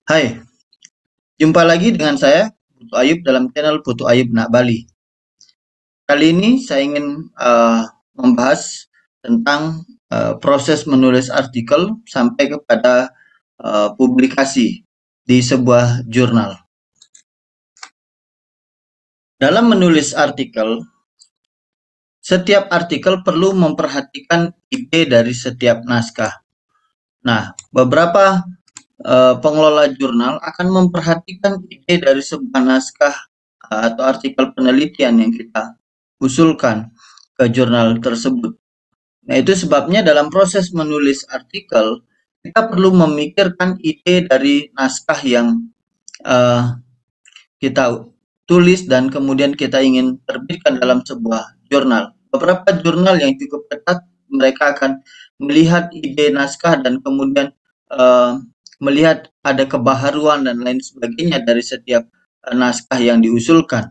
Hai, jumpa lagi dengan saya, Putu Ayub dalam channel Putu Ayub Nak Bali. Kali ini saya ingin membahas tentang proses menulis artikel sampai kepada publikasi di sebuah jurnal. Dalam menulis artikel, setiap artikel perlu memperhatikan ide dari setiap naskah. Nah, beberapa pengelola jurnal akan memperhatikan ide dari sebuah naskah atau artikel penelitian yang kita usulkan ke jurnal tersebut. Nah, itu sebabnya dalam proses menulis artikel, kita perlu memikirkan ide dari naskah yang kita tulis dan kemudian kita ingin terbitkan dalam sebuah jurnal. Beberapa jurnal yang cukup ketat, mereka akan melihat ide naskah dan kemudian melihat ada kebaharuan dan lain sebagainya dari setiap naskah yang diusulkan.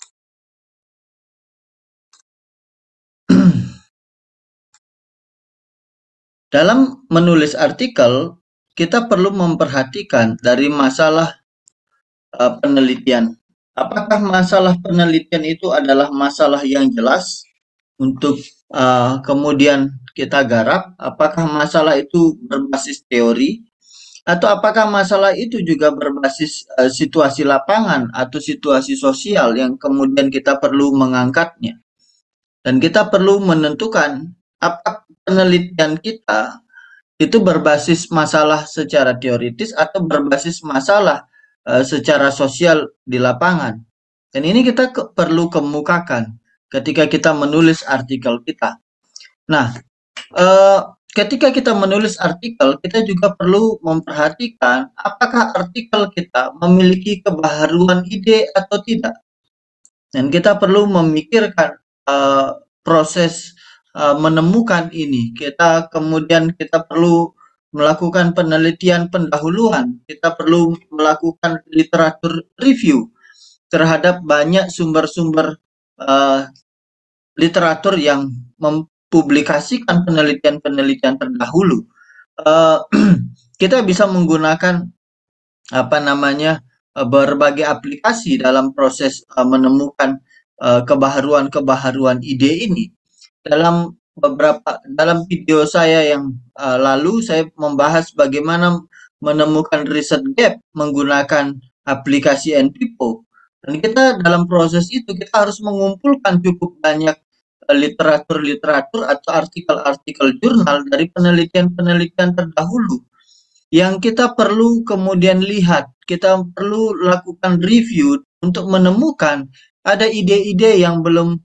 Dalam menulis artikel, kita perlu memperhatikan dari masalah penelitian. Apakah masalah penelitian itu adalah masalah yang jelas untuk kemudian kita garap? Apakah masalah itu berbasis teori? Atau apakah masalah itu juga berbasis situasi lapangan atau situasi sosial yang kemudian kita perlu mengangkatnya? Dan kita perlu menentukan apakah penelitian kita itu berbasis masalah secara teoritis atau berbasis masalah secara sosial di lapangan. Dan ini kita perlu kemukakan ketika kita menulis artikel kita. Nah, ketika kita menulis artikel, kita juga perlu memperhatikan apakah artikel kita memiliki kebaharuan ide atau tidak. Dan kita perlu memikirkan proses menemukan ini. Kemudian kita perlu melakukan penelitian pendahuluan. Kita perlu melakukan literatur review terhadap banyak sumber-sumber literatur yang mempublikasikan penelitian-penelitian terdahulu. Kita bisa menggunakan berbagai aplikasi dalam proses menemukan kebaharuan-kebaharuan ide ini. Dalam video saya yang lalu saya membahas bagaimana menemukan riset gap menggunakan aplikasi NPipo. Dan kita dalam proses itu kita harus mengumpulkan cukup banyak literatur-literatur atau artikel-artikel jurnal dari penelitian-penelitian terdahulu yang kita perlu kemudian lihat, kita perlu lakukan review untuk menemukan ada ide-ide yang belum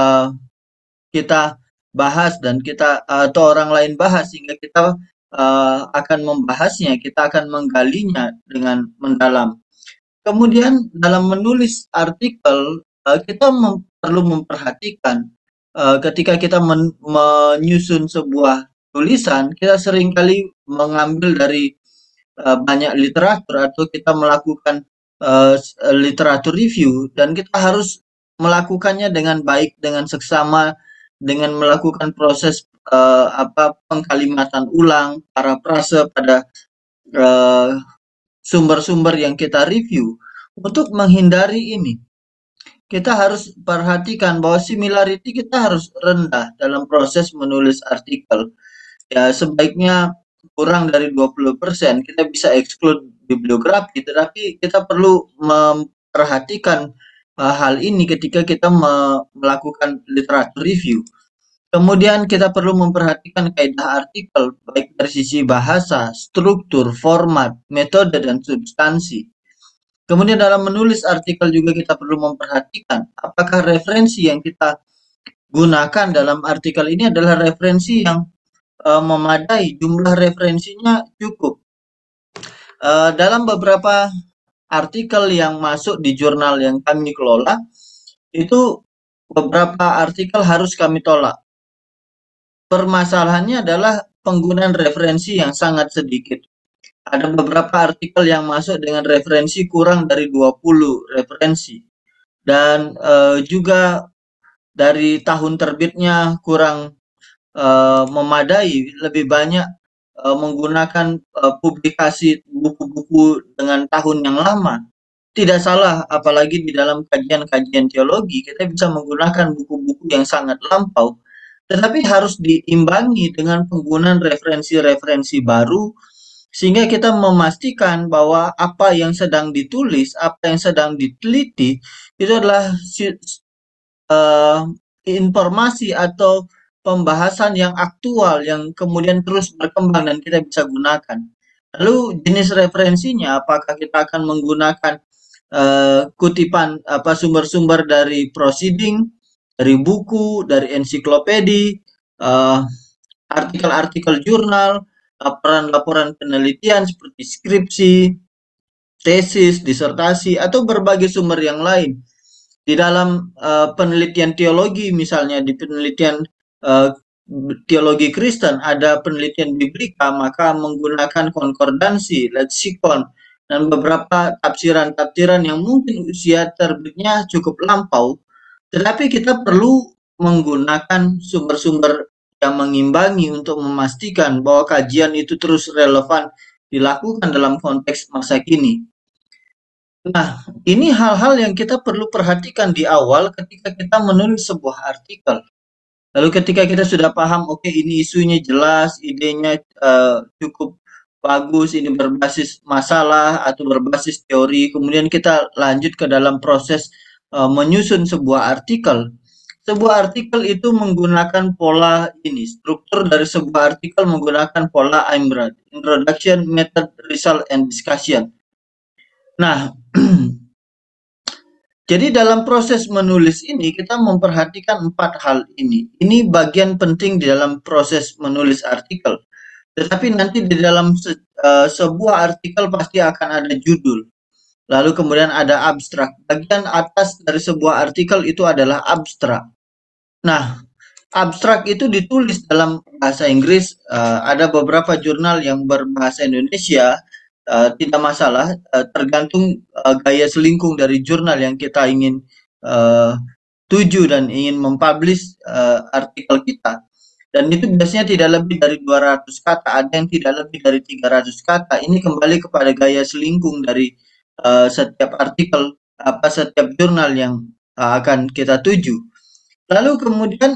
kita bahas dan kita atau orang lain bahas sehingga kita akan membahasnya, kita akan menggalinya dengan mendalam. Kemudian dalam menulis artikel kita perlu memperhatikan ketika kita menyusun sebuah tulisan, kita seringkali mengambil dari banyak literatur atau kita melakukan literatur review dan kita harus melakukannya dengan baik, dengan seksama, dengan melakukan proses pengkalimatan ulang, parafrase pada sumber-sumber yang kita review. Untuk menghindari ini, kita harus perhatikan bahwa similarity kita harus rendah dalam proses menulis artikel. Ya, sebaiknya kurang dari 20%. Kita bisa exclude bibliografi, tetapi kita perlu memperhatikan hal ini ketika kita melakukan literatur review. Kemudian kita perlu memperhatikan kaidah artikel, baik dari sisi bahasa, struktur, format, metode, dan substansi. Kemudian dalam menulis artikel juga kita perlu memperhatikan apakah referensi yang kita gunakan dalam artikel ini adalah referensi yang memadai, jumlah referensinya cukup. Dalam beberapa artikel yang masuk di jurnal yang kami kelola, itu beberapa artikel harus kami tolak. Permasalahannya adalah penggunaan referensi yang sangat sedikit. Ada beberapa artikel yang masuk dengan referensi kurang dari 20 referensi. Dan juga dari tahun terbitnya kurang memadai, lebih banyak menggunakan publikasi buku-buku buku dengan tahun yang lama. Tidak salah, apalagi di dalam kajian-kajian teologi, kita bisa menggunakan buku-buku yang sangat lampau, tetapi harus diimbangi dengan penggunaan referensi-referensi baru, sehingga kita memastikan bahwa apa yang sedang ditulis, apa yang sedang diteliti, itu adalah informasi atau pembahasan yang aktual, yang kemudian terus berkembang dan kita bisa gunakan. Lalu jenis referensinya, apakah kita akan menggunakan kutipan sumber-sumber dari proceeding, dari buku, dari ensiklopedi, artikel-artikel jurnal, laporan-laporan penelitian seperti skripsi, tesis, disertasi, atau berbagai sumber yang lain. Di dalam penelitian teologi, misalnya di penelitian teologi Kristen, ada penelitian biblika, maka menggunakan konkordansi, leksikon, dan beberapa tafsiran-tafsiran yang mungkin usia terbitnya cukup lampau, tetapi kita perlu menggunakan sumber-sumber yang mengimbangi untuk memastikan bahwa kajian itu terus relevan dilakukan dalam konteks masa kini. Nah, ini hal-hal yang kita perlu perhatikan di awal ketika kita menulis sebuah artikel. Lalu ketika kita sudah paham, oke, ini isunya jelas, idenya cukup bagus, ini berbasis masalah atau berbasis teori, kemudian kita lanjut ke dalam proses menyusun sebuah artikel. Sebuah artikel itu menggunakan pola ini, struktur dari sebuah artikel menggunakan pola IMBRAD, Introduction, Method, Result, and Discussion. Nah, jadi dalam proses menulis ini kita memperhatikan 4 hal ini. Ini bagian penting di dalam proses menulis artikel. Tetapi nanti di dalam sebuah artikel pasti akan ada judul. Lalu kemudian ada abstrak. Bagian atas dari sebuah artikel itu adalah abstrak. Nah, abstrak itu ditulis dalam bahasa Inggris. Ada beberapa jurnal yang berbahasa Indonesia. Tidak masalah, tergantung gaya selingkung dari jurnal yang kita ingin tuju dan ingin mempublish artikel kita. Dan itu biasanya tidak lebih dari 200 kata, ada yang tidak lebih dari 300 kata. Ini kembali kepada gaya selingkung dari setiap artikel, setiap jurnal yang akan kita tuju. Lalu kemudian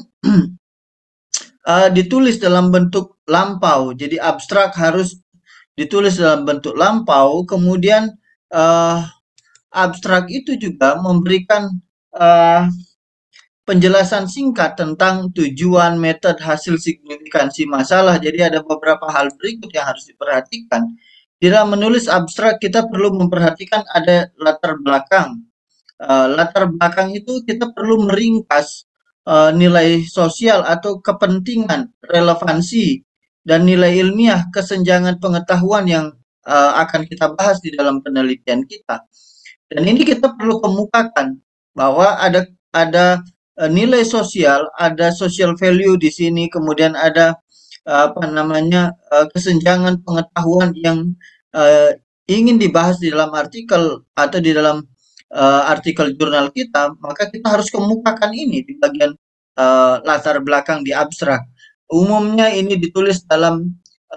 ditulis dalam bentuk lampau, jadi abstrak harus ditulis dalam bentuk lampau, kemudian abstrak itu juga memberikan penjelasan singkat tentang tujuan, metode, hasil, signifikansi masalah. Jadi ada beberapa hal berikut yang harus diperhatikan. Di dalam menulis abstrak kita perlu memperhatikan ada latar belakang. Latar belakang itu kita perlu meringkas nilai sosial atau kepentingan, relevansi, dan nilai ilmiah kesenjangan pengetahuan yang akan kita bahas di dalam penelitian kita. Dan ini kita perlu kemukakan bahwa ada nilai sosial, ada social value di sini, kemudian ada kesenjangan pengetahuan yang ingin dibahas di dalam artikel atau di dalam artikel jurnal kita, maka kita harus kemukakan ini di bagian latar belakang di abstrak. Umumnya ini ditulis dalam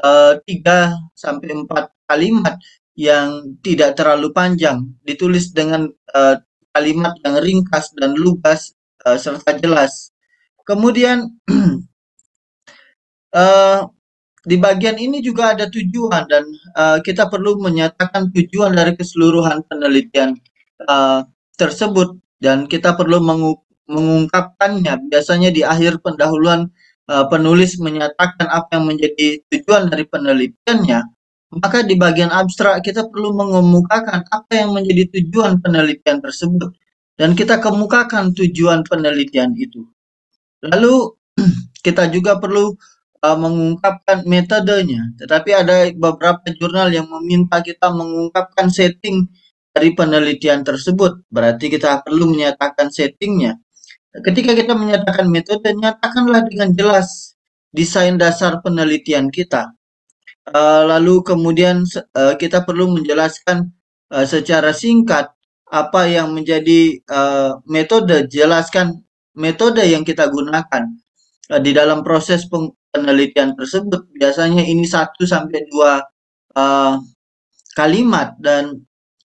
3-4 kalimat yang tidak terlalu panjang, ditulis dengan kalimat yang ringkas dan lugas serta jelas. Kemudian di bagian ini juga ada tujuan dan kita perlu menyatakan tujuan dari keseluruhan penelitian tersebut dan kita perlu mengungkapkannya. Biasanya di akhir pendahuluan penulis menyatakan apa yang menjadi tujuan dari penelitiannya, maka di bagian abstrak kita perlu mengemukakan apa yang menjadi tujuan penelitian tersebut dan kita kemukakan tujuan penelitian itu. Lalu kita juga perlu mengungkapkan metodenya, tetapi ada beberapa jurnal yang meminta kita mengungkapkan setting dari penelitian tersebut, berarti kita perlu menyatakan settingnya. Ketika kita menyatakan metode, nyatakanlah dengan jelas desain dasar penelitian kita. Lalu kemudian kita perlu menjelaskan secara singkat apa yang menjadi metode, jelaskan metode yang kita gunakan di dalam proses penelitian tersebut. Biasanya ini 1-2 kalimat, dan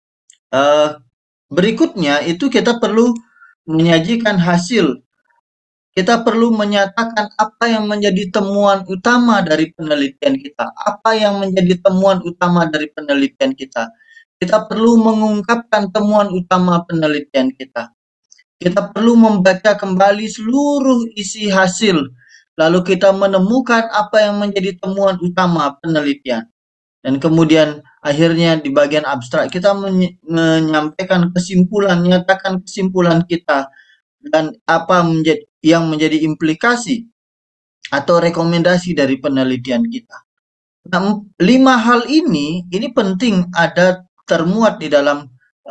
berikutnya itu kita perlu menyajikan hasil. Kita perlu menyatakan apa yang menjadi temuan utama dari penelitian kita, apa yang menjadi temuan utama dari penelitian kita. Kita perlu mengungkapkan temuan utama penelitian kita. Kita perlu membaca kembali seluruh isi hasil, lalu kita menemukan apa yang menjadi temuan utama penelitian. Dan kemudian akhirnya di bagian abstrak kita menyampaikan kesimpulan, menyatakan kesimpulan kita dan apa yang menjadi implikasi atau rekomendasi dari penelitian kita. Nah, 5 hal ini penting ada termuat di dalam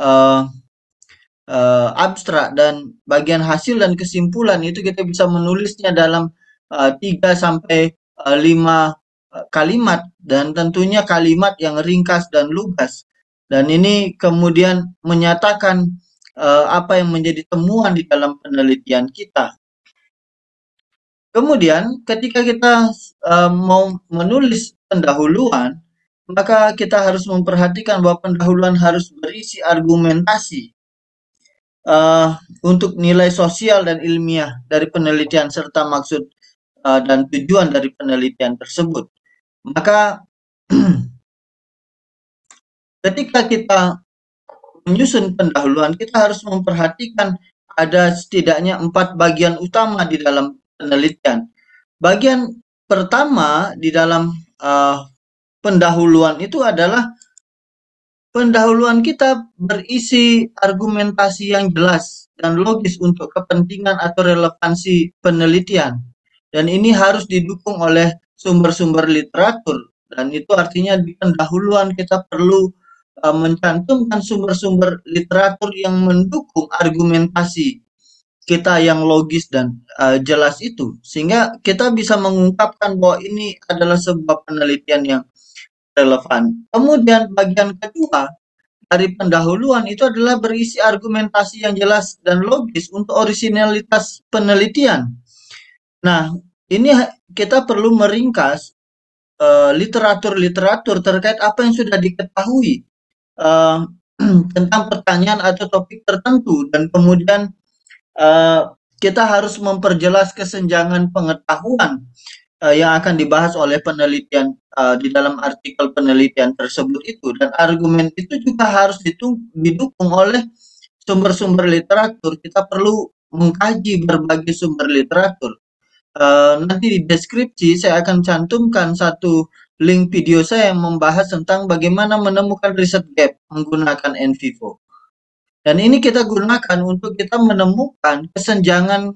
abstrak, dan bagian hasil dan kesimpulan itu kita bisa menulisnya dalam 3 sampai 5 kalimat, dan tentunya kalimat yang ringkas dan lugas. Dan ini kemudian menyatakan apa yang menjadi temuan di dalam penelitian kita. Kemudian ketika kita mau menulis pendahuluan, maka kita harus memperhatikan bahwa pendahuluan harus berisi argumentasi untuk nilai sosial dan ilmiah dari penelitian serta maksud dan tujuan dari penelitian tersebut. Maka ketika kita menyusun pendahuluan, kita harus memperhatikan ada setidaknya 4 bagian utama di dalam penelitian. Bagian pertama di dalam pendahuluan itu adalah pendahuluan kita berisi argumentasi yang jelas dan logis untuk kepentingan atau relevansi penelitian. Dan ini harus didukung oleh sumber-sumber literatur. Dan itu artinya di pendahuluan kita perlu mencantumkan sumber-sumber literatur yang mendukung argumentasi kita yang logis dan jelas itu, sehingga kita bisa mengungkapkan bahwa ini adalah sebuah penelitian yang relevan. Kemudian bagian kedua dari pendahuluan itu adalah berisi argumentasi yang jelas dan logis untuk orisinalitas penelitian. Nah, ini kita perlu meringkas literatur-literatur terkait apa yang sudah diketahui tentang pertanyaan atau topik tertentu, dan kemudian kita harus memperjelas kesenjangan pengetahuan yang akan dibahas oleh penelitian di dalam artikel penelitian tersebut itu, dan argumen itu juga harus didukung oleh sumber-sumber literatur. Kita perlu mengkaji berbagai sumber literatur. Nanti di deskripsi saya akan cantumkan satu link video saya yang membahas tentang bagaimana menemukan riset gap menggunakan NVivo. Dan ini kita gunakan untuk kita menemukan kesenjangan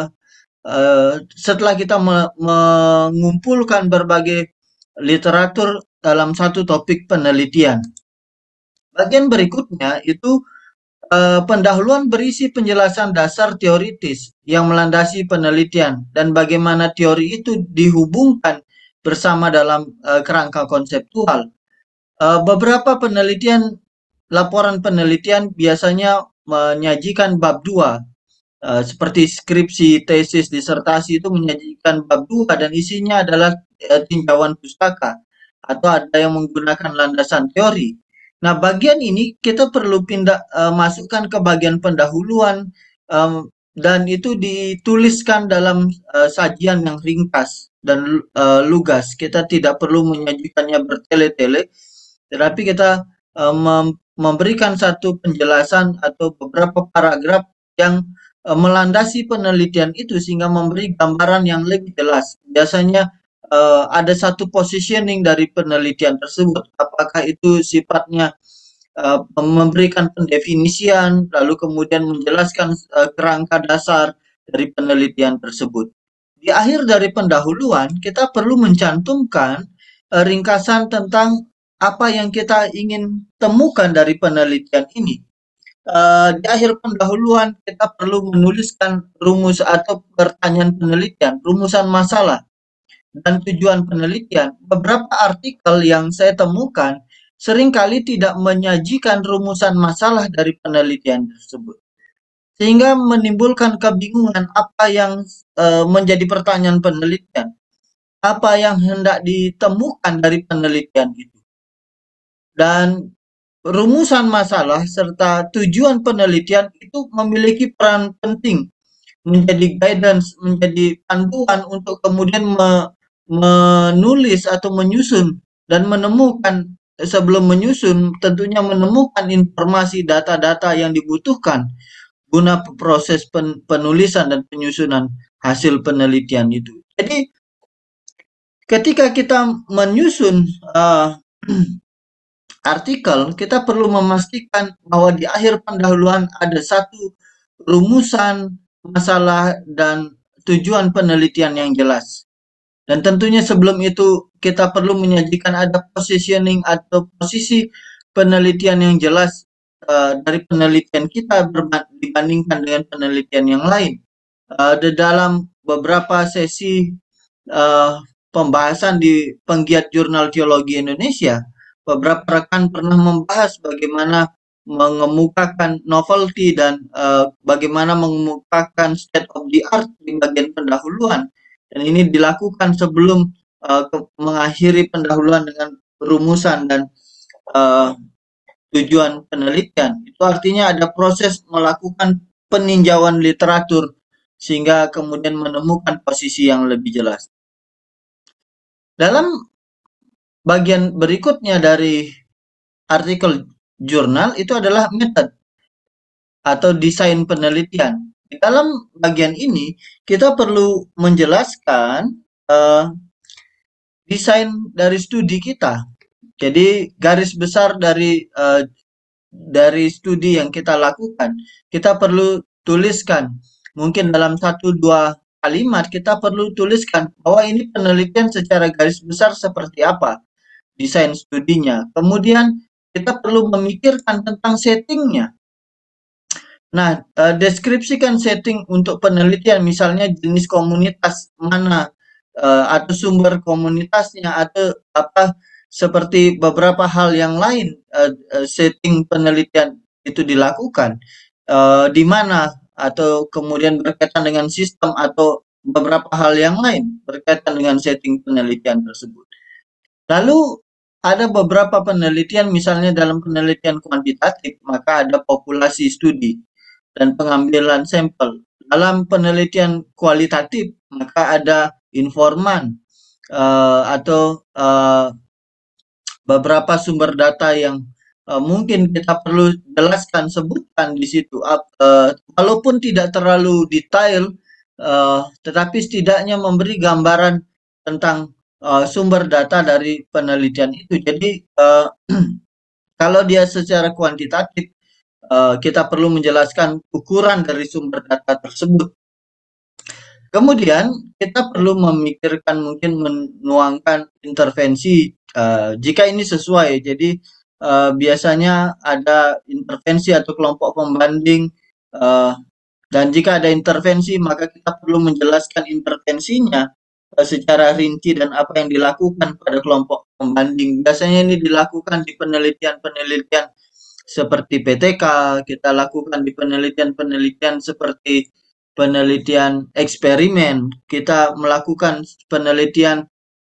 setelah kita mengumpulkan berbagai literatur dalam satu topik penelitian. Bagian berikutnya itu pendahuluan berisi penjelasan dasar teoritis yang melandasi penelitian dan bagaimana teori itu dihubungkan bersama dalam kerangka konseptual. Beberapa laporan penelitian biasanya menyajikan bab 2, seperti skripsi, tesis, disertasi itu menyajikan bab 2 dan isinya adalah tinjauan pustaka atau ada yang menggunakan landasan teori. Nah, bagian ini kita perlu masukkan ke bagian pendahuluan, dan itu dituliskan dalam sajian yang ringkas dan lugas. Kita tidak perlu menyajikannya bertele-tele, tetapi kita memberikan satu penjelasan atau beberapa paragraf yang melandasi penelitian itu sehingga memberi gambaran yang lebih jelas. Biasanya ada satu positioning dari penelitian tersebut, apakah itu sifatnya memberikan pendefinisian, lalu kemudian menjelaskan kerangka dasar dari penelitian tersebut. Di akhir dari pendahuluan, kita perlu mencantumkan ringkasan tentang apa yang kita ingin temukan dari penelitian ini. Di akhir pendahuluan, kita perlu menuliskan rumus atau pertanyaan penelitian, rumusan masalah, dan tujuan penelitian. Beberapa artikel yang saya temukan seringkali tidak menyajikan rumusan masalah dari penelitian tersebut, sehingga menimbulkan kebingungan apa yang menjadi pertanyaan penelitian, apa yang hendak ditemukan dari penelitian itu. Dan rumusan masalah serta tujuan penelitian itu memiliki peran penting menjadi guidance, menjadi panduan untuk kemudian menulis atau menyusun dan menemukan, sebelum menyusun tentunya menemukan informasi data-data yang dibutuhkan guna proses penulisan dan penyusunan hasil penelitian itu. Jadi ketika kita menyusun artikel, kita perlu memastikan bahwa di akhir pendahuluan ada satu rumusan masalah dan tujuan penelitian yang jelas. Dan tentunya sebelum itu kita perlu menyajikan ada positioning atau posisi penelitian yang jelas dari penelitian kita dibandingkan dengan penelitian yang lain. Di dalam beberapa sesi pembahasan di penggiat jurnal geologi Indonesia, beberapa rekan pernah membahas bagaimana mengemukakan novelty dan bagaimana mengemukakan state of the art di bagian pendahuluan. Dan ini dilakukan sebelum mengakhiri pendahuluan dengan rumusan dan tujuan penelitian. Itu artinya ada proses melakukan peninjauan literatur sehingga kemudian menemukan posisi yang lebih jelas. Dalam bagian berikutnya dari artikel jurnal itu adalah method atau desain penelitian. Di dalam bagian ini kita perlu menjelaskan desain dari studi kita. Jadi garis besar dari studi yang kita lakukan, kita perlu tuliskan. Mungkin dalam 1-2 kalimat kita perlu tuliskan bahwa ini penelitian secara garis besar seperti apa desain studinya. Kemudian kita perlu memikirkan tentang settingnya. Nah, deskripsikan setting untuk penelitian, misalnya jenis komunitas mana atau sumber komunitasnya atau apa, seperti beberapa hal yang lain setting penelitian itu dilakukan di mana, atau kemudian berkaitan dengan sistem atau beberapa hal yang lain berkaitan dengan setting penelitian tersebut. Lalu ada beberapa penelitian, misalnya dalam penelitian kuantitatif, maka ada populasi studi dan pengambilan sampel. Dalam penelitian kualitatif, maka ada informan atau beberapa sumber data yang mungkin kita perlu jelaskan, sebutkan di situ. Walaupun tidak terlalu detail, tetapi setidaknya memberi gambaran tentang sumber data dari penelitian itu. Jadi kalau dia secara kuantitatif, kita perlu menjelaskan ukuran dari sumber data tersebut. Kemudian kita perlu memikirkan, mungkin menuangkan intervensi jika ini sesuai. Jadi biasanya ada intervensi atau kelompok pembanding, dan jika ada intervensi maka kita perlu menjelaskan intervensinya secara rinci dan apa yang dilakukan pada kelompok pembanding. Biasanya ini dilakukan di penelitian-penelitian seperti PTK, kita lakukan di penelitian-penelitian seperti penelitian eksperimen, kita melakukan penelitian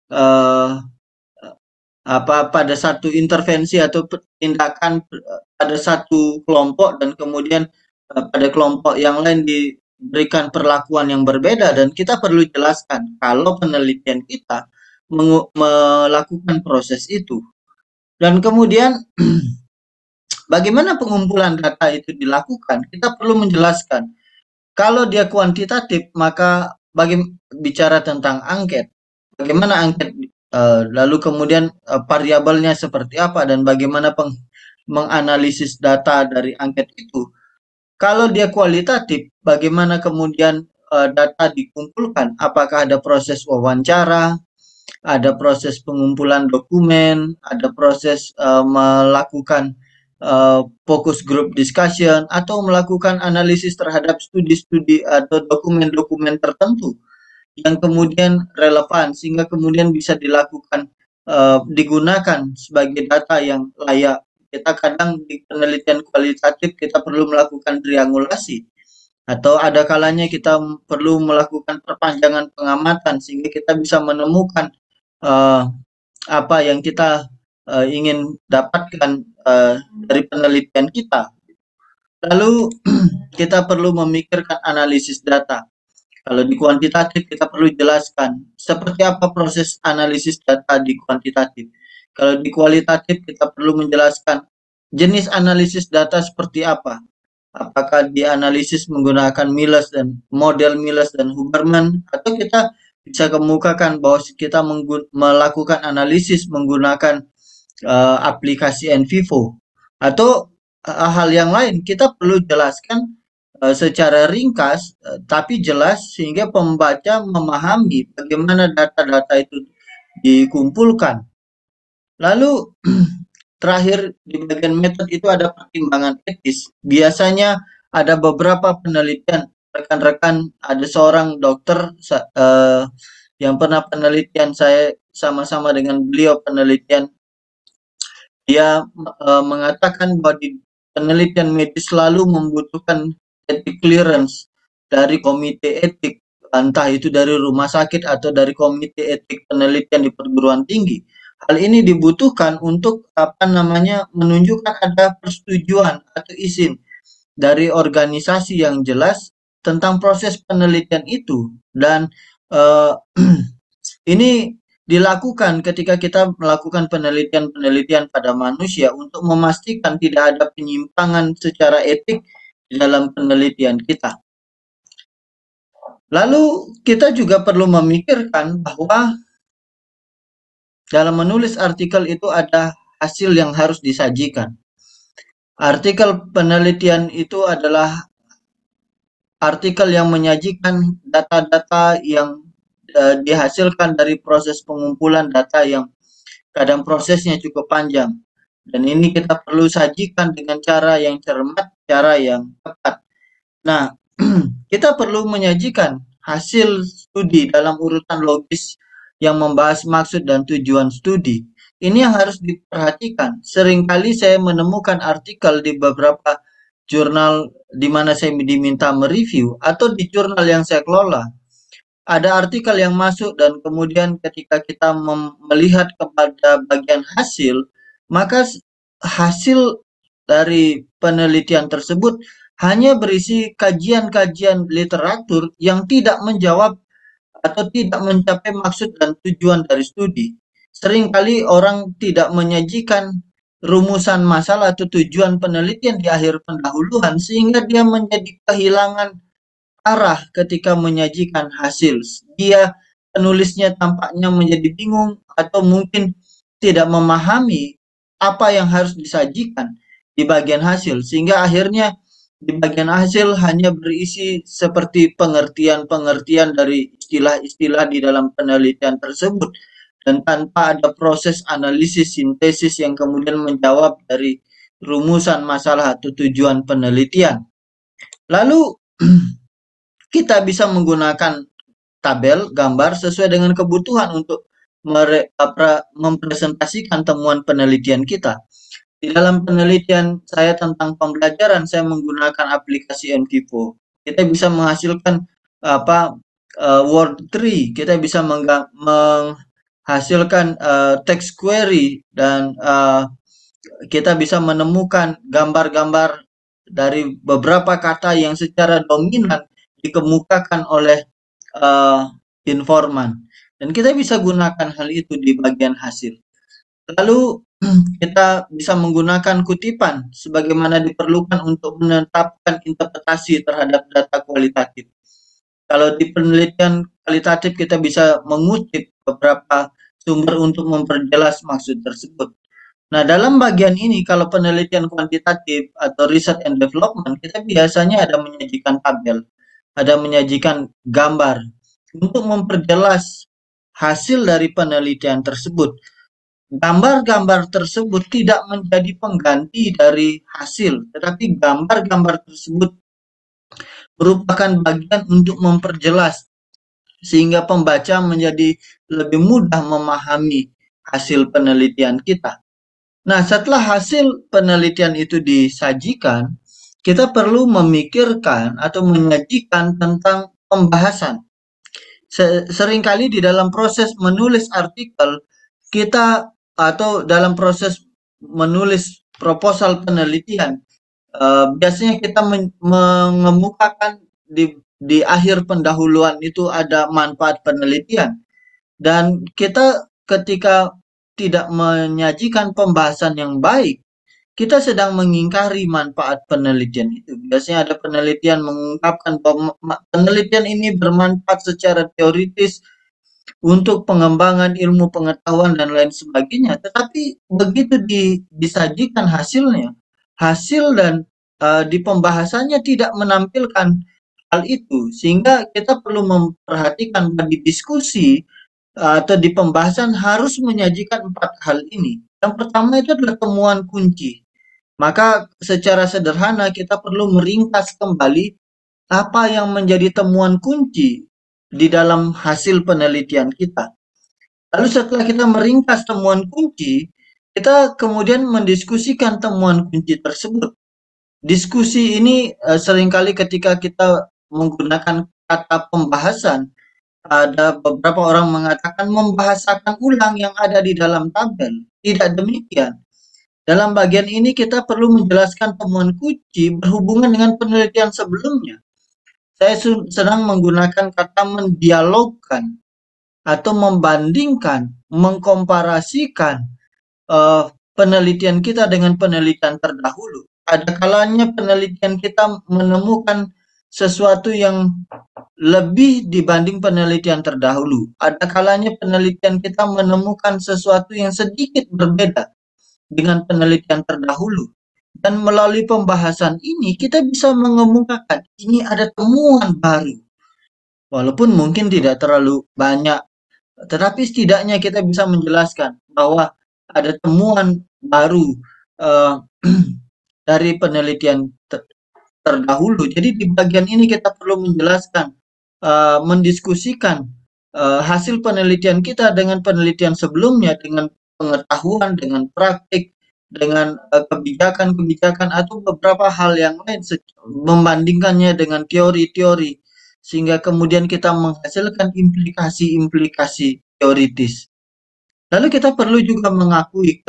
pada satu intervensi atau tindakan pada satu kelompok, dan kemudian pada kelompok yang lain diberikan perlakuan yang berbeda, dan kita perlu jelaskan kalau penelitian kita melakukan proses itu. Dan kemudian bagaimana pengumpulan data itu dilakukan, kita perlu menjelaskan. Kalau dia kuantitatif, maka bicara tentang angket, bagaimana angket, lalu kemudian variabelnya seperti apa, dan bagaimana menganalisis data dari angket itu. Kalau dia kualitatif, bagaimana kemudian data dikumpulkan, apakah ada proses wawancara, ada proses pengumpulan dokumen, ada proses melakukan focus group discussion, atau melakukan analisis terhadap studi-studi atau dokumen-dokumen tertentu yang kemudian relevan sehingga kemudian bisa dilakukan digunakan sebagai data yang layak. Kita kadang di penelitian kualitatif kita perlu melakukan triangulasi, atau ada kalanya kita perlu melakukan perpanjangan pengamatan sehingga kita bisa menemukan apa yang kita ingin dapatkan dari penelitian kita. Lalu kita perlu memikirkan analisis data. Kalau di kuantitatif kita perlu jelaskan seperti apa proses analisis data di kuantitatif. Kalau di kualitatif kita perlu menjelaskan jenis analisis data seperti apa. Apakah dianalisis menggunakan Miles dan model Miles dan Huberman, atau kita bisa kemukakan bahwa kita melakukan analisis menggunakan aplikasi NVivo, atau hal yang lain. Kita perlu jelaskan secara ringkas tapi jelas sehingga pembaca memahami bagaimana data-data itu dikumpulkan. Lalu terakhir di bagian metode itu ada pertimbangan etis. Biasanya ada beberapa penelitian, rekan-rekan, ada seorang dokter yang pernah penelitian, saya sama-sama dengan beliau penelitian. Dia mengatakan bahwa di penelitian medis selalu membutuhkan etik clearance dari komite etik, entah itu dari rumah sakit atau dari komite etik penelitian di perguruan tinggi. Hal ini dibutuhkan untuk menunjukkan ada persetujuan atau izin dari organisasi yang jelas tentang proses penelitian itu, dan ini dilakukan ketika kita melakukan penelitian-penelitian pada manusia untuk memastikan tidak ada penyimpangan secara etik di dalam penelitian kita. Lalu kita juga perlu memikirkan bahwa dalam menulis artikel itu ada hasil yang harus disajikan. Artikel penelitian itu adalah artikel yang menyajikan data-data yang dihasilkan dari proses pengumpulan data yang kadang prosesnya cukup panjang. Dan ini kita perlu sajikan dengan cara yang cermat, cara yang tepat. Nah, kita perlu menyajikan hasil studi dalam urutan logis yang membahas maksud dan tujuan studi. Ini yang harus diperhatikan. Seringkali saya menemukan artikel di beberapa jurnal di mana saya diminta mereview atau di jurnal yang saya kelola. Ada artikel yang masuk dan kemudian ketika kita melihat kepada bagian hasil, maka hasil dari penelitian tersebut hanya berisi kajian-kajian literatur yang tidak menjawab atau tidak mencapai maksud dan tujuan dari studi. Seringkali orang tidak menyajikan rumusan masalah atau tujuan penelitian di akhir pendahuluan sehingga dia menjadi kehilangan arah ketika menyajikan hasil. Dia penulisnya tampaknya menjadi bingung atau mungkin tidak memahami apa yang harus disajikan di bagian hasil, sehingga akhirnya di bagian hasil hanya berisi seperti pengertian-pengertian dari istilah-istilah di dalam penelitian tersebut dan tanpa ada proses analisis sintesis yang kemudian menjawab dari rumusan masalah atau tujuan penelitian. Lalu kita bisa menggunakan tabel, gambar sesuai dengan kebutuhan untuk mempresentasikan temuan penelitian kita. Di dalam penelitian saya tentang pembelajaran, saya menggunakan aplikasi NVivo. Kita bisa menghasilkan word tree, kita bisa menghasilkan text query, dan kita bisa menemukan gambar-gambar dari beberapa kata yang secara dominan dikemukakan oleh informan, dan kita bisa gunakan hal itu di bagian hasil. Lalu kita bisa menggunakan kutipan sebagaimana diperlukan untuk menetapkan interpretasi terhadap data kualitatif. Kalau di penelitian kualitatif kita bisa mengutip beberapa sumber untuk memperjelas maksud tersebut. Nah, dalam bagian ini kalau penelitian kuantitatif atau research and development, kita biasanya ada menyajikan tabel, ada menyajikan gambar untuk memperjelas hasil dari penelitian tersebut. Gambar-gambar tersebut tidak menjadi pengganti dari hasil, tetapi gambar-gambar tersebut merupakan bagian untuk memperjelas sehingga pembaca menjadi lebih mudah memahami hasil penelitian kita. Nah, setelah hasil penelitian itu disajikan, kita perlu memikirkan atau menyajikan tentang pembahasan. Seringkali di dalam proses menulis artikel, kita atau dalam proses menulis proposal penelitian, biasanya kita mengemukakan di akhir pendahuluan itu ada manfaat penelitian, dan kita ketika tidak menyajikan pembahasan yang baik, kita sedang mengingkari manfaat penelitian itu. Biasanya ada penelitian mengungkapkan bahwa penelitian ini bermanfaat secara teoritis untuk pengembangan ilmu pengetahuan dan lain sebagainya. Tetapi begitu disajikan hasilnya, hasil dan di pembahasannya tidak menampilkan hal itu, sehingga kita perlu memperhatikan bahwa di diskusi atau di pembahasan harus menyajikan 4 hal ini. Yang pertama itu adalah temuan kunci. Maka secara sederhana kita perlu meringkas kembali apa yang menjadi temuan kunci di dalam hasil penelitian kita. Lalu setelah kita meringkas temuan kunci, kita kemudian mendiskusikan temuan kunci tersebut. Diskusi ini seringkali ketika kita menggunakan kata pembahasan, ada beberapa orang mengatakan membahasakan ulang yang ada di dalam tabel. Tidak demikian. Dalam bagian ini kita perlu menjelaskan temuan kunci berhubungan dengan penelitian sebelumnya. Saya sedang menggunakan kata mendialogkan atau membandingkan, mengkomparasikan penelitian kita dengan penelitian terdahulu. Ada kalanya penelitian kita menemukan sesuatu yang lebih dibanding penelitian terdahulu. Ada kalanya penelitian kita menemukan sesuatu yang sedikit berbeda dengan penelitian terdahulu. Dan melalui pembahasan ini kita bisa mengemukakan ini ada temuan baru. Walaupun mungkin tidak terlalu banyak, tetapi setidaknya kita bisa menjelaskan bahwa ada temuan baru dari penelitian terdahulu. Jadi di bagian ini kita perlu menjelaskan, mendiskusikan hasil penelitian kita dengan penelitian sebelumnya, dengan pengetahuan, dengan praktik, dengan kebijakan-kebijakan atau beberapa hal yang lain, membandingkannya dengan teori-teori, sehingga kemudian kita menghasilkan implikasi-implikasi teoritis. Lalu kita perlu juga mengakui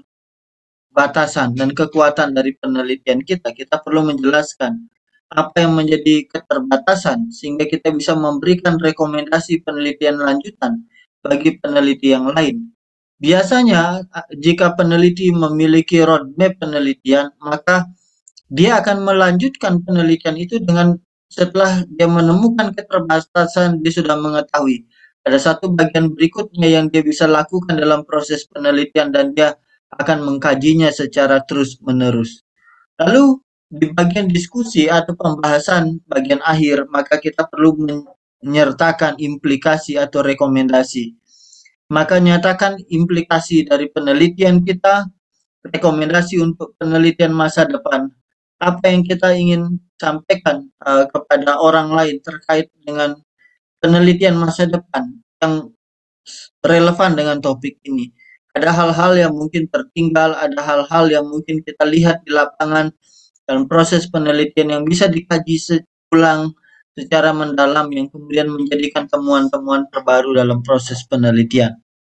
keterbatasan dan kekuatan dari penelitian kita. Kita perlu menjelaskan apa yang menjadi keterbatasan sehingga kita bisa memberikan rekomendasi penelitian lanjutan bagi peneliti yang lain. Biasanya jika peneliti memiliki roadmap penelitian, maka dia akan melanjutkan penelitian itu dengan setelah dia menemukan keterbatasan, dia sudah mengetahui ada satu bagian berikutnya yang dia bisa lakukan dalam proses penelitian dan dia akan mengkajinya secara terus-menerus. Lalu di bagian diskusi atau pembahasan bagian akhir, maka kita perlu menyertakan implikasi atau rekomendasi. Maka nyatakan implikasi dari penelitian kita, rekomendasi untuk penelitian masa depan. Apa yang kita ingin sampaikan kepada orang lain terkait dengan penelitian masa depan yang relevan dengan topik ini. Ada hal-hal yang mungkin tertinggal, ada hal-hal yang mungkin kita lihat di lapangan dalam proses penelitian yang bisa dikaji ulang secara mendalam yang kemudian menjadikan temuan-temuan terbaru dalam proses penelitian.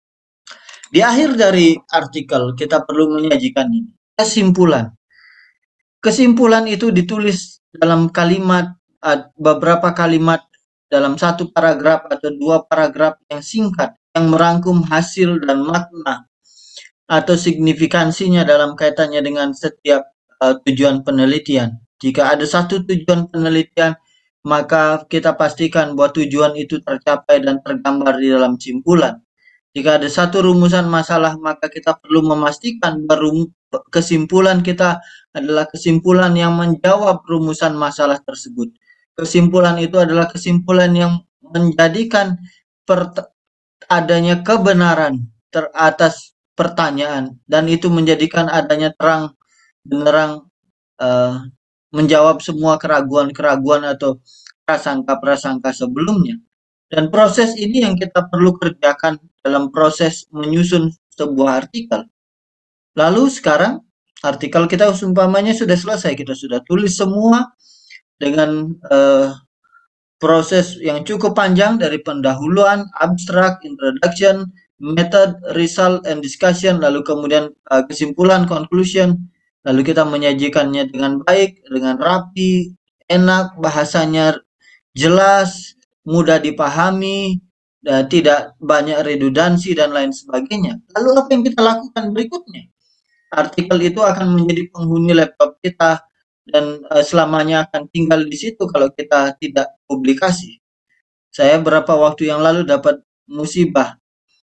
Di akhir dari artikel kita perlu menyajikan ini, kesimpulan. Kesimpulan itu ditulis dalam kalimat, beberapa kalimat dalam satu paragraf atau 2 paragraf yang singkat, yang merangkum hasil dan makna atau signifikansinya dalam kaitannya dengan setiap tujuan penelitian. Jika ada satu tujuan penelitian, maka kita pastikan bahwa tujuan itu tercapai dan tergambar di dalam simpulan. Jika ada satu rumusan masalah, maka kita perlu memastikan bahwa kesimpulan kita adalah kesimpulan yang menjawab rumusan masalah tersebut. Kesimpulan itu adalah kesimpulan yang menjadikan adanya kebenaran atas pertanyaan, dan itu menjadikan adanya terang benderang menjawab semua keraguan-keraguan atau prasangka-prasangka sebelumnya. Dan proses ini yang kita perlu kerjakan dalam proses menyusun sebuah artikel. Lalu sekarang artikel kita umpamanya sudah selesai, kita sudah tulis semua dengan proses yang cukup panjang dari pendahuluan, abstrak, introduction, method, result, and discussion, lalu kemudian kesimpulan, conclusion, lalu kita menyajikannya dengan baik, dengan rapi, enak, bahasanya jelas, mudah dipahami, dan tidak banyak redundansi dan lain sebagainya. Lalu apa yang kita lakukan berikutnya? Artikel itu akan menjadi penghuni laptop kita dan selamanya akan tinggal di situ kalau kita tidak publikasi. Saya beberapa waktu yang lalu dapat musibah.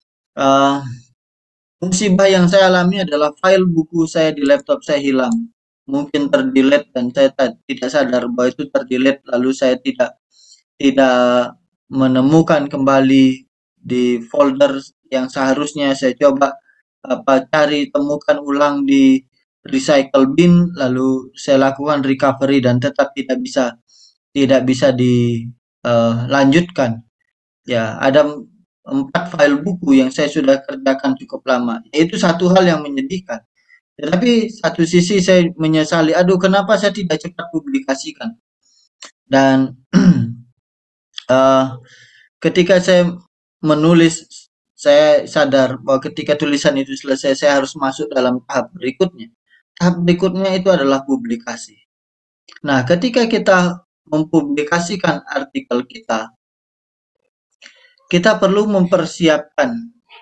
Musibah yang saya alami adalah file buku saya di laptop saya hilang. Mungkin terdelete dan saya tidak sadar bahwa itu terdelete, lalu saya tidak menemukan kembali di folder yang seharusnya saya coba cari, temukan ulang di recycle bin, lalu saya lakukan recovery dan tetap tidak bisa dilanjutkan. Ya, ada 4 file buku yang saya sudah kerjakan cukup lama. Itu satu hal yang menyedihkan. Tetapi satu sisi saya menyesali, aduh kenapa saya tidak cepat publikasikan. Dan ketika saya menulis, saya sadar bahwa ketika tulisan itu selesai, saya harus masuk dalam tahap berikutnya. Tahap berikutnya itu adalah publikasi. Nah, ketika kita mempublikasikan artikel kita perlu mempersiapkan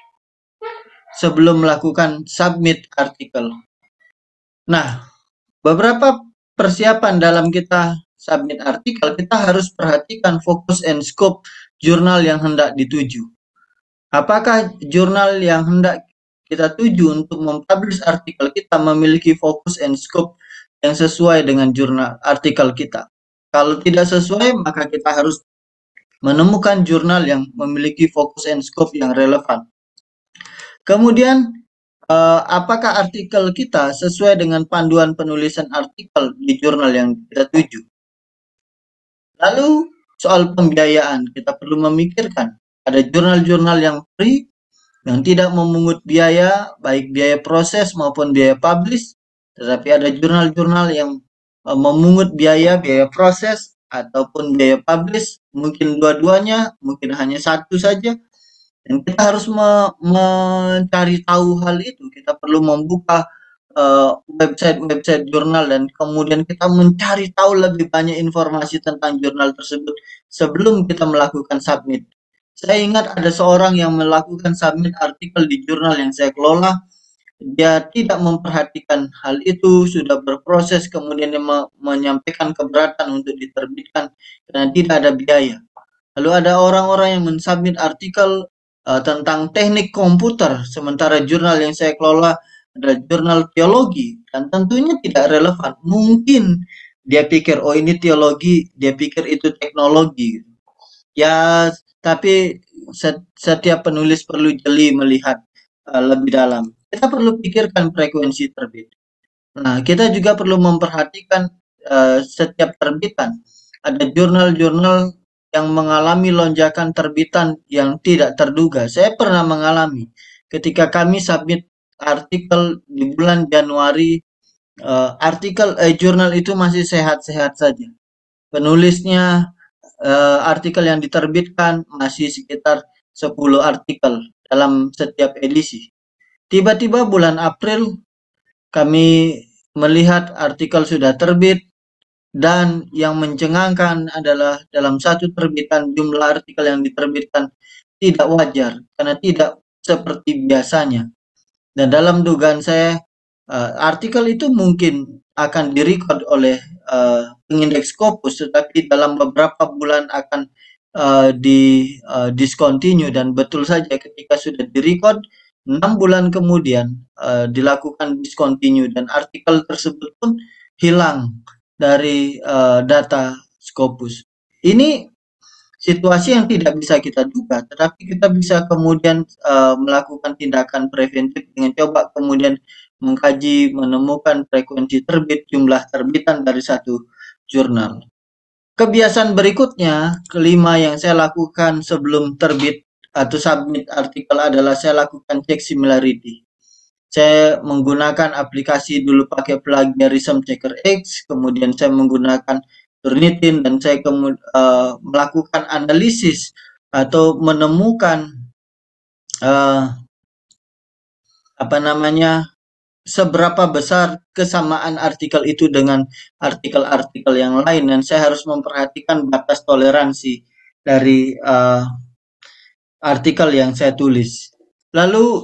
sebelum melakukan submit artikel. Nah, beberapa persiapan dalam kita submit artikel, kita harus perhatikan fokus and scope jurnal yang hendak dituju. Apakah jurnal yang hendak kita tuju untuk mempublish artikel kita memiliki fokus and scope yang sesuai dengan jurnal artikel kita? Kalau tidak sesuai, maka kita harus menemukan jurnal yang memiliki fokus and scope yang relevan. Kemudian, apakah artikel kita sesuai dengan panduan penulisan artikel di jurnal yang kita tuju? Lalu, soal pembiayaan, kita perlu memikirkan. Ada jurnal-jurnal yang free, yang tidak memungut biaya, baik biaya proses maupun biaya publish. Tetapi ada jurnal-jurnal yang memungut biaya proses ataupun biaya publish, mungkin dua-duanya, mungkin hanya satu saja. Dan kita harus mencari tahu hal itu. Kita perlu membuka website jurnal dan kemudian kita mencari tahu lebih banyak informasi tentang jurnal tersebut sebelum kita melakukan submit. Saya ingat ada seorang yang melakukan submit artikel di jurnal yang saya kelola. Dia tidak memperhatikan hal itu, sudah berproses, kemudian dia menyampaikan keberatan untuk diterbitkan karena tidak ada biaya. Lalu ada orang-orang yang mensubmit artikel tentang teknik komputer, sementara jurnal yang saya kelola adalah jurnal teologi, dan tentunya tidak relevan. Mungkin dia pikir, oh ini teologi, dia pikir itu teknologi. Ya, tapi setiap penulis perlu jeli melihat lebih dalam. Kita perlu pikirkan frekuensi terbit. Nah, kita juga perlu memperhatikan setiap terbitan. Ada jurnal-jurnal yang mengalami lonjakan terbitan yang tidak terduga. Saya pernah mengalami ketika kami submit artikel di bulan Januari, jurnal itu masih sehat-sehat saja. Penulisnya, artikel yang diterbitkan masih sekitar 10 artikel dalam setiap edisi. Tiba-tiba bulan April kami melihat artikel sudah terbit dan yang mencengangkan adalah dalam satu terbitan jumlah artikel yang diterbitkan tidak wajar karena tidak seperti biasanya. Dan dalam dugaan saya artikel itu mungkin akan direcord oleh pengindeks Scopus, tetapi dalam beberapa bulan akan discontinue, dan betul saja ketika sudah direcord 6 bulan kemudian dilakukan discontinue dan artikel tersebut pun hilang dari data Scopus. Ini situasi yang tidak bisa kita duga, tetapi kita bisa kemudian melakukan tindakan preventif dengan coba kemudian mengkaji, menemukan frekuensi terbit, jumlah terbitan dari satu jurnal. Kebiasaan berikutnya, kelima yang saya lakukan sebelum terbit atau submit artikel adalah saya lakukan cek similarity. Saya menggunakan aplikasi dulu pakai Plagiarism Checker X, kemudian saya menggunakan Turnitin, dan saya melakukan analisis atau menemukan apa namanya, seberapa besar kesamaan artikel itu dengan artikel-artikel yang lain, dan saya harus memperhatikan batas toleransi dari artikel yang saya tulis. Lalu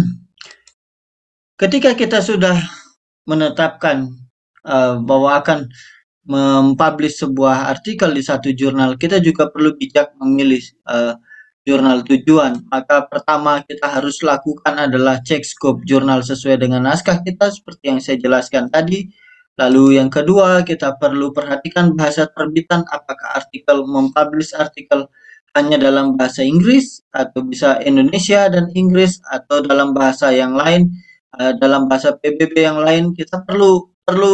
ketika kita sudah menetapkan bahwa akan mempublish sebuah artikel di satu jurnal, kita juga perlu bijak memilih jurnal tujuan. Maka pertama kita harus lakukan adalah cek scope jurnal sesuai dengan naskah kita seperti yang saya jelaskan tadi. Lalu yang kedua, kita perlu perhatikan bahasa terbitan, apakah artikel mempublish artikel hanya dalam bahasa Inggris atau bisa Indonesia dan Inggris atau dalam bahasa yang lain, dalam bahasa PBB yang lain. Kita perlu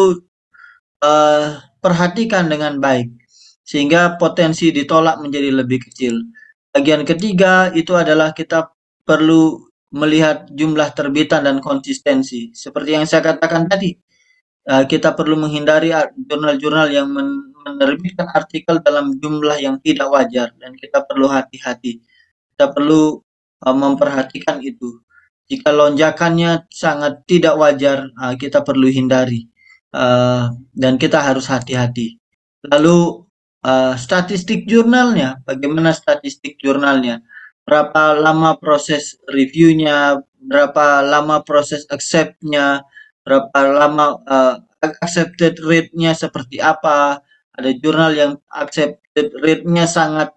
perhatikan dengan baik sehingga potensi ditolak menjadi lebih kecil. Bagian ketiga itu adalah kita perlu melihat jumlah terbitan dan konsistensi. Seperti yang saya katakan tadi, kita perlu menghindari jurnal-jurnal yang menerbitkan artikel dalam jumlah yang tidak wajar, dan kita perlu hati-hati. Kita perlu memperhatikan itu. Jika lonjakannya sangat tidak wajar, kita perlu hindari, dan kita harus hati-hati. Lalu statistik jurnalnya, bagaimana statistik jurnalnya? Berapa lama proses reviewnya, berapa lama proses accept-nya, berapa lama accepted rate-nya seperti apa? Ada jurnal yang accepted rate-nya sangat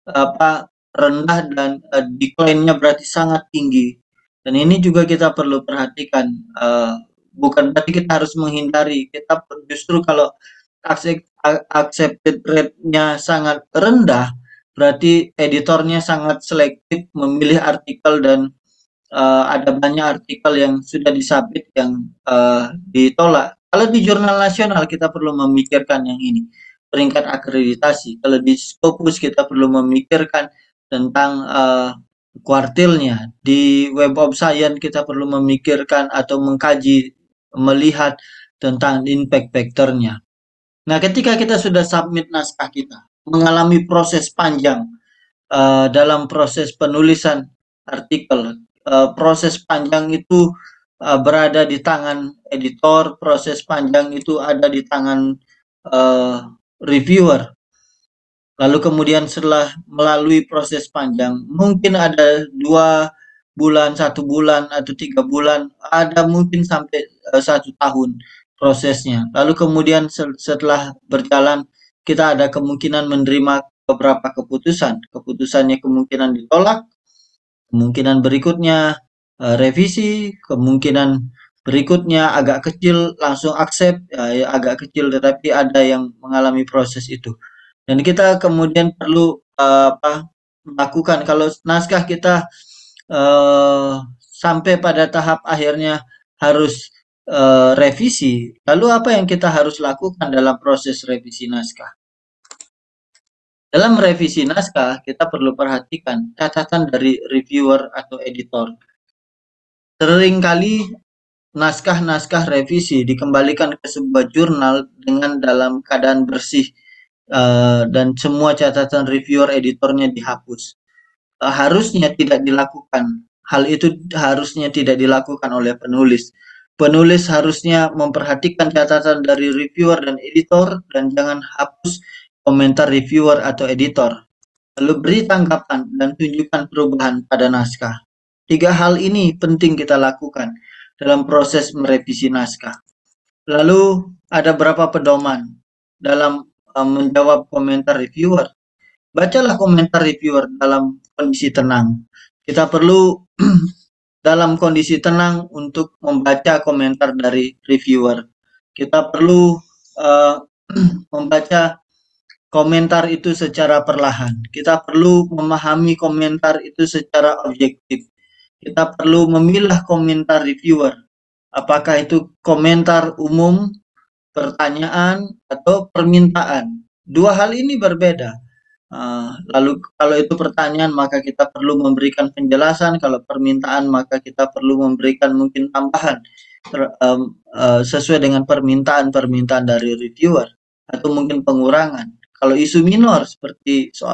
rendah dan decline-nya berarti sangat tinggi. Dan ini juga kita perlu perhatikan. Bukan berarti kita harus menghindari. Kita justru kalau accepted rate-nya sangat rendah, berarti editornya sangat selektif memilih artikel, dan ada banyak artikel yang sudah disubmit yang ditolak. Kalau di jurnal nasional kita perlu memikirkan yang ini, peringkat akreditasi. Kalau di Scopus kita perlu memikirkan tentang kuartilnya. Di Web of Science kita perlu memikirkan atau mengkaji, melihat tentang impact factor-nya. Nah, ketika kita sudah submit naskah kita, mengalami proses panjang dalam proses penulisan artikel. Proses panjang itu berada di tangan editor, proses panjang itu ada di tangan reviewer. Lalu kemudian setelah melalui proses panjang, mungkin ada 2 bulan, 1 bulan, atau 3 bulan, ada mungkin sampai 1 tahun prosesnya. Lalu kemudian setelah berjalan, kita ada kemungkinan menerima beberapa keputusan. Keputusannya kemungkinan ditolak, kemungkinan berikutnya revisi, kemungkinan berikutnya agak kecil langsung accept, agak kecil tetapi ada yang mengalami proses itu. Dan kita kemudian perlu melakukan, kalau naskah kita sampai pada tahap akhirnya harus revisi, lalu apa yang kita harus lakukan dalam proses revisi naskah? Dalam revisi naskah, kita perlu perhatikan catatan dari reviewer atau editor. Seringkali naskah-naskah revisi dikembalikan ke sebuah jurnal dengan dalam keadaan bersih, dan semua catatan reviewer editornya dihapus. Harusnya tidak dilakukan. Hal itu harusnya tidak dilakukan oleh penulis. Penulis harusnya memperhatikan catatan dari reviewer dan editor, dan jangan hapus komentar reviewer atau editor. Lalu beri tanggapan dan tunjukkan perubahan pada naskah. 3 hal ini penting kita lakukan dalam proses merevisi naskah. Lalu ada berapa pedoman dalam menjawab komentar reviewer. Bacalah komentar reviewer dalam kondisi tenang. Kita perlu dalam kondisi tenang untuk membaca komentar dari reviewer. Kita perlu membaca komentar itu secara perlahan. Kita perlu memahami komentar itu secara objektif. Kita perlu memilah komentar reviewer. Apakah itu komentar umum, pertanyaan, atau permintaan. 2 hal ini berbeda. Lalu kalau itu pertanyaan, maka kita perlu memberikan penjelasan. Kalau permintaan, maka kita perlu memberikan mungkin tambahan sesuai dengan permintaan dari reviewer, atau mungkin pengurangan. Kalau isu minor seperti soal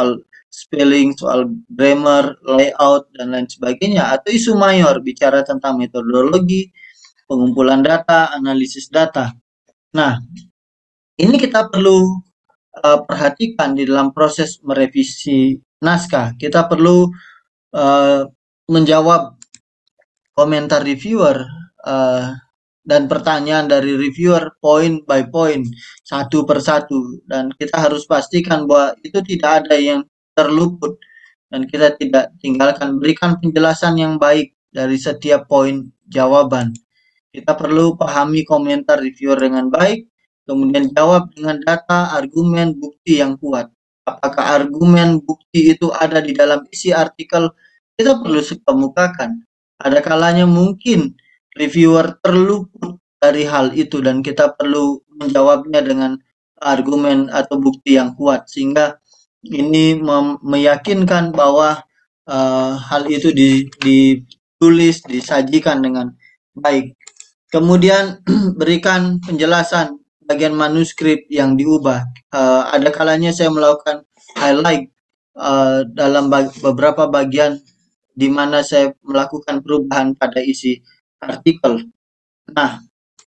spelling, soal grammar, layout, dan lain sebagainya. Atau isu mayor, bicara tentang metodologi, pengumpulan data, analisis data. Nah, ini kita perlu perhatikan di dalam proses merevisi naskah. Kita perlu menjawab komentar reviewer dan pertanyaan dari reviewer point by point, satu per satu, dan kita harus pastikan bahwa itu tidak ada yang terluput dan kita tidak tinggalkan. Berikan penjelasan yang baik dari setiap poin jawaban. Kita perlu pahami komentar reviewer dengan baik, kemudian jawab dengan data, argumen, bukti yang kuat. Apakah argumen, bukti itu ada di dalam isi artikel? Kita perlu kemukakan. Ada kalanya mungkin reviewer terluput dari hal itu dan kita perlu menjawabnya dengan argumen atau bukti yang kuat, sehingga ini meyakinkan bahwa hal itu ditulis, disajikan dengan baik. Kemudian berikan penjelasan bagian manuskrip yang diubah. Ada kalanya saya melakukan highlight dalam beberapa bagian di mana saya melakukan perubahan pada isi artikel. Nah,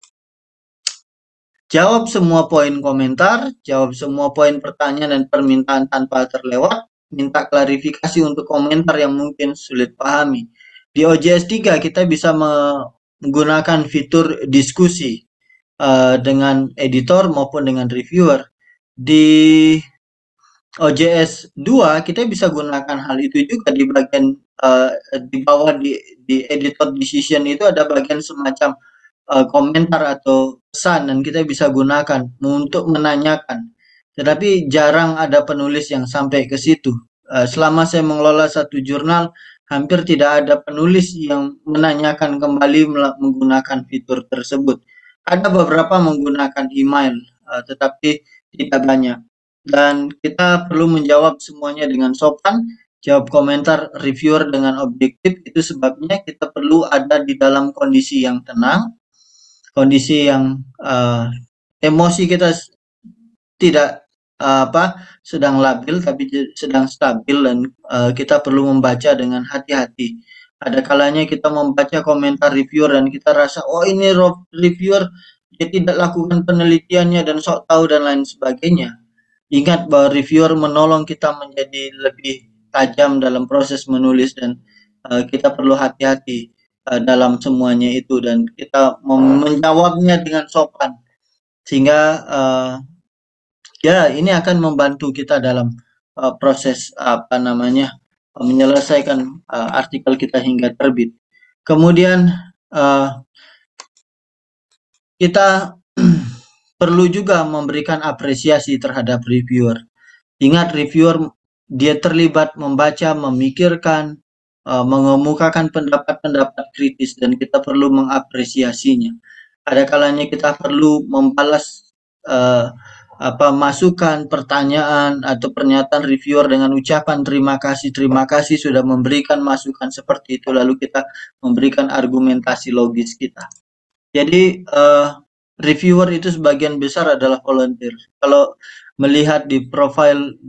jawab semua poin komentar, jawab semua poin pertanyaan dan permintaan tanpa terlewat, minta klarifikasi untuk komentar yang mungkin sulit pahami. Di OJS 3 kita bisa menggunakan fitur diskusi dengan editor maupun dengan reviewer. Di OJS 2 kita bisa gunakan hal itu juga di bagian di bawah di editor decision itu ada bagian semacam komentar atau pesan dan kita bisa gunakan untuk menanyakan. Tetapi jarang ada penulis yang sampai ke situ. Selama saya mengelola satu jurnal, hampir tidak ada penulis yang menanyakan kembali menggunakan fitur tersebut. Ada beberapa menggunakan email, tetapi tidak banyak. Dan kita perlu menjawab semuanya dengan sopan, jawab komentar reviewer dengan objektif. Itu sebabnya kita perlu ada di dalam kondisi yang tenang, kondisi yang emosi kita tidak sedang labil tapi sedang stabil, dan kita perlu membaca dengan hati-hati. Ada kalanya kita membaca komentar reviewer dan kita rasa, oh ini reviewer dia tidak lakukan penelitiannya dan sok tahu dan lain sebagainya. Ingat bahwa reviewer menolong kita menjadi lebih tajam dalam proses menulis dan kita perlu hati-hati dalam semuanya itu dan kita menjawabnya dengan sopan, sehingga ya ini akan membantu kita dalam proses menyelesaikan artikel kita hingga terbit. Kemudian kita perlu juga memberikan apresiasi terhadap reviewer. Ingat, reviewer dia terlibat membaca, memikirkan, mengemukakan pendapat-pendapat kritis dan kita perlu mengapresiasinya. Ada kalanya kita perlu membalas masukan, pertanyaan atau pernyataan reviewer dengan ucapan terima kasih sudah memberikan masukan seperti itu, lalu kita memberikan argumentasi logis kita. Jadi reviewer itu sebagian besar adalah volunteer. Kalau melihat di profil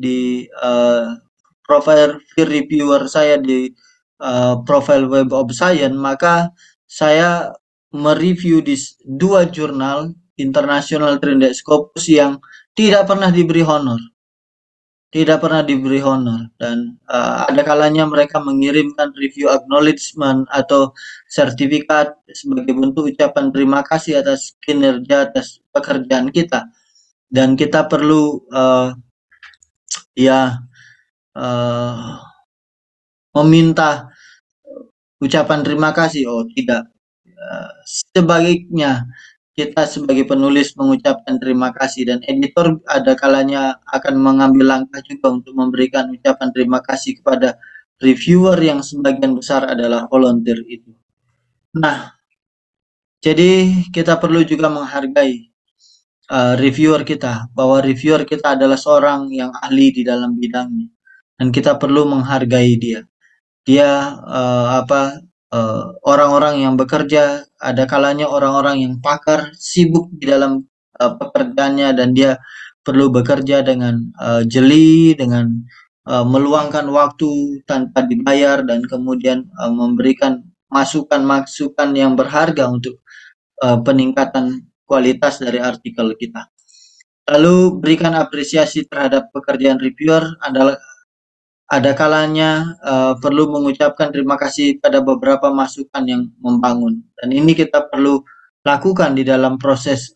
peer reviewer saya di profil Web of Science, maka saya mereview di 2 jurnal internasional Trinidad Scopus yang tidak pernah diberi honor. Dan ada kalanya mereka mengirimkan review acknowledgement atau sertifikat sebagai bentuk ucapan terima kasih atas kinerja, atas pekerjaan kita, dan kita perlu meminta ucapan terima kasih. Oh tidak, sebaiknya kita sebagai penulis mengucapkan terima kasih, dan editor ada kalanya akan mengambil langkah juga untuk memberikan ucapan terima kasih kepada reviewer yang sebagian besar adalah volunteer itu. Nah, jadi kita perlu juga menghargai reviewer kita, bahwa reviewer kita adalah seorang yang ahli di dalam bidangnya dan kita perlu menghargai dia. Dia orang-orang yang bekerja, ada kalanya orang-orang yang pakar, sibuk di dalam pekerjaannya dan dia perlu bekerja dengan jeli, dengan meluangkan waktu tanpa dibayar dan kemudian memberikan masukan-masukan yang berharga untuk peningkatan kualitas dari artikel kita. Lalu berikan apresiasi terhadap pekerjaan reviewer. Ada kalanya perlu mengucapkan terima kasih pada beberapa masukan yang membangun, dan ini kita perlu lakukan di dalam proses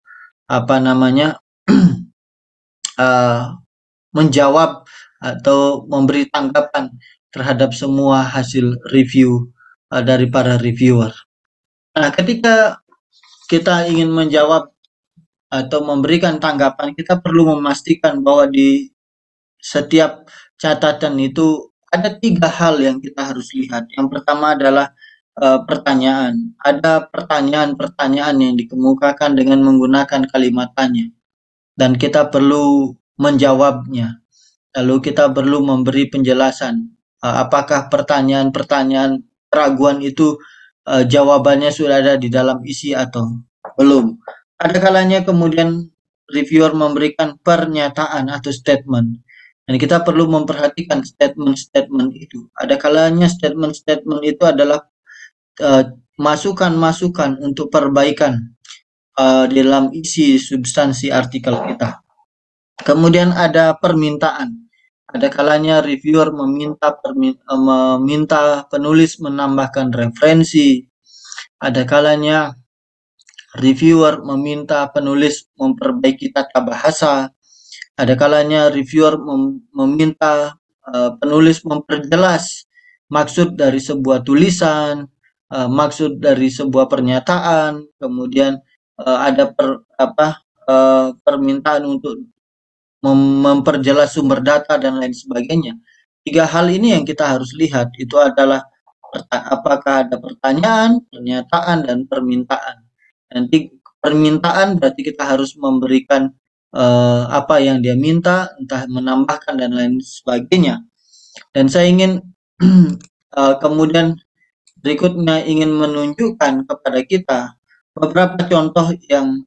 menjawab atau memberi tanggapan terhadap semua hasil review dari para reviewer. Nah, ketika kita ingin menjawab atau memberikan tanggapan, kita perlu memastikan bahwa di setiap catatan itu ada 3 hal yang kita harus lihat. Yang pertama adalah pertanyaan. Ada pertanyaan-pertanyaan yang dikemukakan dengan menggunakan kalimat tanya, dan kita perlu menjawabnya. Lalu kita perlu memberi penjelasan apakah pertanyaan-pertanyaan keraguan itu jawabannya sudah ada di dalam isi atau belum. Ada kalanya kemudian reviewer memberikan pernyataan atau statement, dan kita perlu memperhatikan statement-statement itu. Ada kalanya statement-statement itu adalah masukan-masukan untuk perbaikan dalam isi substansi artikel kita. Kemudian ada permintaan. Ada kalanya reviewer meminta penulis menambahkan referensi. Ada kalanya reviewer meminta penulis memperbaiki tata bahasa. Ada kalanya reviewer meminta penulis memperjelas maksud dari sebuah tulisan, maksud dari sebuah pernyataan. Kemudian ada permintaan untuk memperjelas sumber data dan lain sebagainya. 3 hal ini yang kita harus lihat, itu adalah apakah ada pertanyaan, pernyataan, dan permintaan. Nanti permintaan berarti kita harus memberikan apa yang dia minta, entah menambahkan dan lain sebagainya. Dan saya ingin kemudian berikutnya ingin menunjukkan kepada kita beberapa contoh yang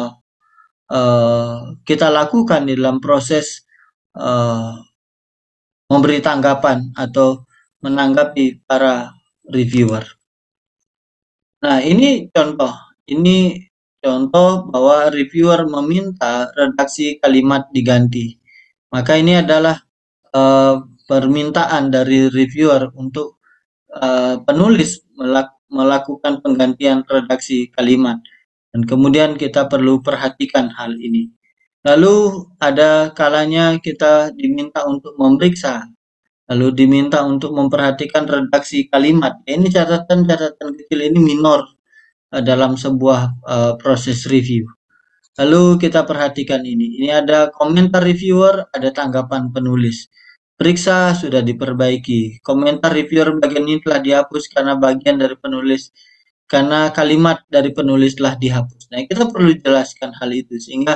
kita lakukan di dalam proses memberi tanggapan atau menanggapi para reviewer. Nah, ini contoh bahwa reviewer meminta redaksi kalimat diganti. Maka ini adalah permintaan dari reviewer untuk penulis melakukan penggantian redaksi kalimat. Dan kemudian kita perlu perhatikan hal ini. Lalu ada kalanya kita diminta untuk memeriksa, lalu diminta untuk memperhatikan redaksi kalimat. Ini catatan-catatan kecil ini minor dalam sebuah proses review. Lalu kita perhatikan ini. Ini ada komentar reviewer, ada tanggapan penulis. Periksa sudah diperbaiki. Komentar reviewer bagian ini telah dihapus karena bagian dari penulis, karena kalimat dari penulis telah dihapus. Nah, kita perlu jelaskan hal itu sehingga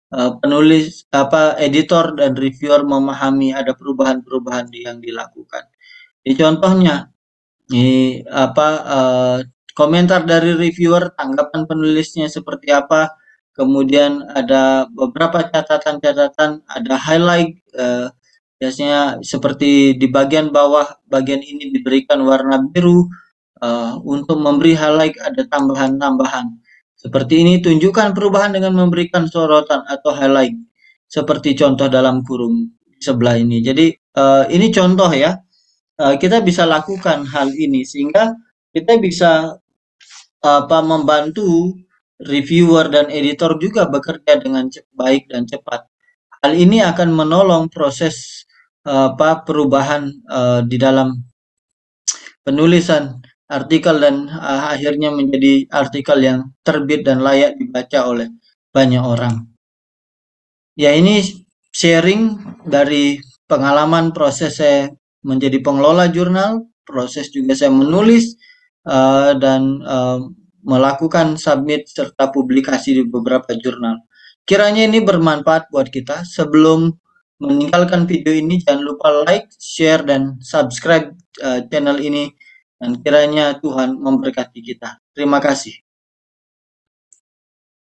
editor dan reviewer memahami ada perubahan-perubahan yang dilakukan. Ini contohnya, ini komentar dari reviewer, tanggapan penulisnya seperti apa, kemudian ada beberapa catatan-catatan, ada highlight, biasanya seperti di bagian bawah, bagian ini diberikan warna biru. Untuk memberi highlight ada tambahan-tambahan. Seperti ini, tunjukkan perubahan dengan memberikan sorotan atau highlight. Seperti contoh dalam kurung sebelah ini. Jadi ini contoh ya. Kita bisa lakukan hal ini sehingga kita bisa membantu reviewer dan editor juga bekerja dengan baik dan cepat. Hal ini akan menolong proses perubahan di dalam penulisan artikel dan akhirnya menjadi artikel yang terbit dan layak dibaca oleh banyak orang. Ya, ini sharing dari pengalaman proses saya menjadi pengelola jurnal, proses juga saya menulis dan melakukan submit serta publikasi di beberapa jurnal. Kiranya ini bermanfaat buat kita. Sebelum meninggalkan video ini, jangan lupa like, share, dan subscribe channel ini. Dan kiranya Tuhan memberkati kita. Terima kasih.